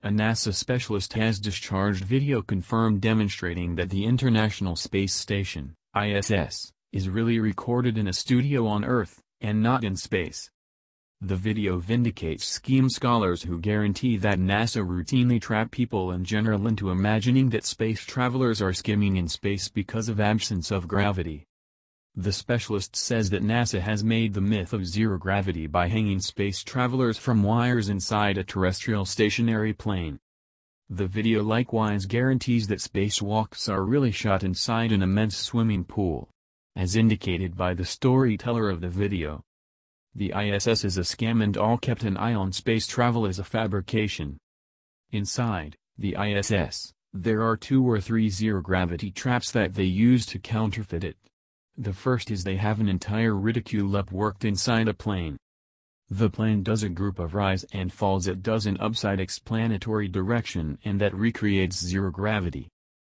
A NASA specialist has discharged video confirmed demonstrating that the International Space Station, ISS, is really recorded in a studio on Earth, and not in space. The video vindicates scheme scholars who guarantee that NASA routinely trap people in general into imagining that space travelers are skimming in space because of absence of gravity. The specialist says that NASA has made the myth of zero gravity by hanging space travelers from wires inside a terrestrial stationary plane. The video likewise guarantees that spacewalks are really shot inside an immense swimming pool, as indicated by the storyteller of the video. The ISS is a scam and all kept an eye on space travel is a fabrication. Inside the ISS, there are 2 or 3 zero-gravity traps that they use to counterfeit it. The first is they have an entire reticule worked inside a plane. The plane does a group of rise and falls, it does an upside explanatory direction, and that recreates zero gravity.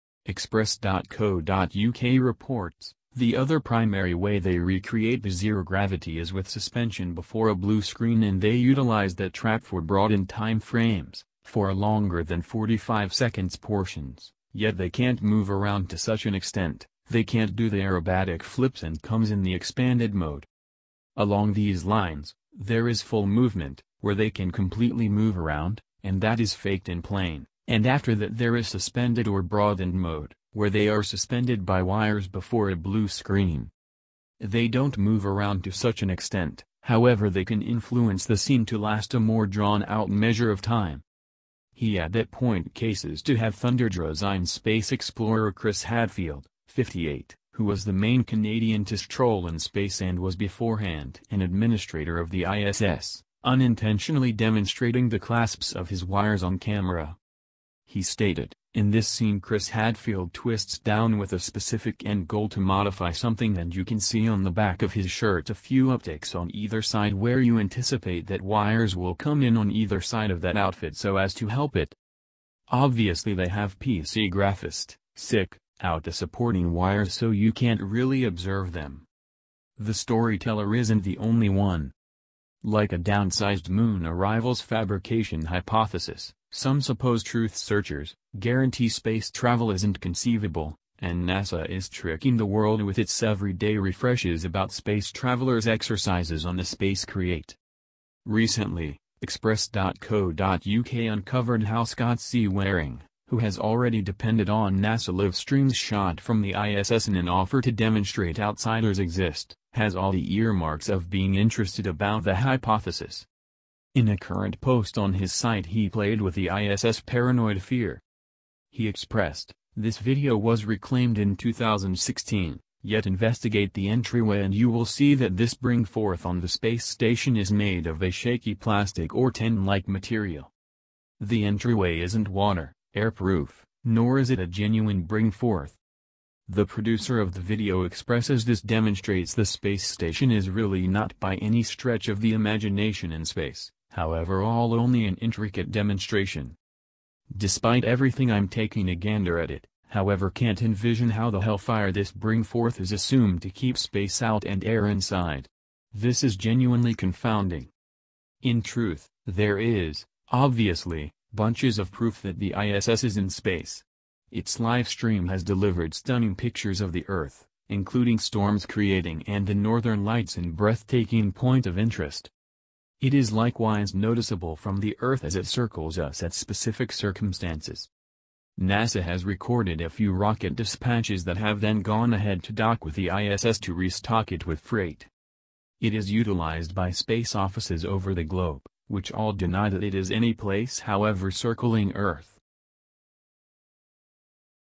Express.co.uk reports, the other primary way they recreate the zero gravity is with suspension before a blue screen, and they utilize that trap for broadened time frames, for longer than 45 seconds portions, yet they can't move around to such an extent. They can't do the aerobatic flips and comes in the expanded mode. Along these lines, there is full movement, where they can completely move around, and that is faked in plane, and after that there is suspended or broadened mode, where they are suspended by wires before a blue screen. They don't move around to such an extent, however they can influence the scene to last a more drawn-out measure of time. He at that point cases to have Thunder-designed space explorer Chris Hadfield, 58, who was the main Canadian to stroll in space and was beforehand an administrator of the ISS, unintentionally demonstrating the clasps of his wires on camera. He stated, "In this scene Chris Hadfield twists down with a specific end goal to modify something, and you can see on the back of his shirt a few upticks on either side where you anticipate that wires will come in on either side of that outfit so as to help it. Obviously they have PC graphist, out the supporting wires so you can't really observe them." The storyteller isn't the only one. Like a downsized moon arrivals fabrication hypothesis, some supposed truth searchers guarantee space travel isn't conceivable, and NASA is tricking the world with its everyday refreshes about space travelers' exercises on the Space Create. Recently, Express.co.uk uncovered how Scott C. Waring, who has already depended on NASA live streams shot from the ISS in an offer to demonstrate outsiders exist, has all the earmarks of being interested about the hypothesis. In a current post on his site he played with the ISS paranoid fear. He expressed, "This video was reclaimed in 2016, yet investigate the entryway and you will see that this bring forth on the space station is made of a shaky plastic or tin-like material. The entryway isn't airproof, nor is it a genuine bring forth." The producer of the video expresses this demonstrates the space station is really not by any stretch of the imagination in space, however all only an intricate demonstration. Despite everything I'm taking a gander at it, however can't envision how the hellfire this bring forth is assumed to keep space out and air inside. This is genuinely confounding. In truth, there is, obviously, bunches of proof that the ISS is in space. Its live stream has delivered stunning pictures of the Earth, including storms creating and the northern lights in breathtaking point of interest. It is likewise noticeable from the Earth as it circles us at specific circumstances. NASA has recorded a few rocket dispatches that have then gone ahead to dock with the ISS to restock it with freight. It is utilized by space offices over the globe, which all deny that it is any place however circling Earth.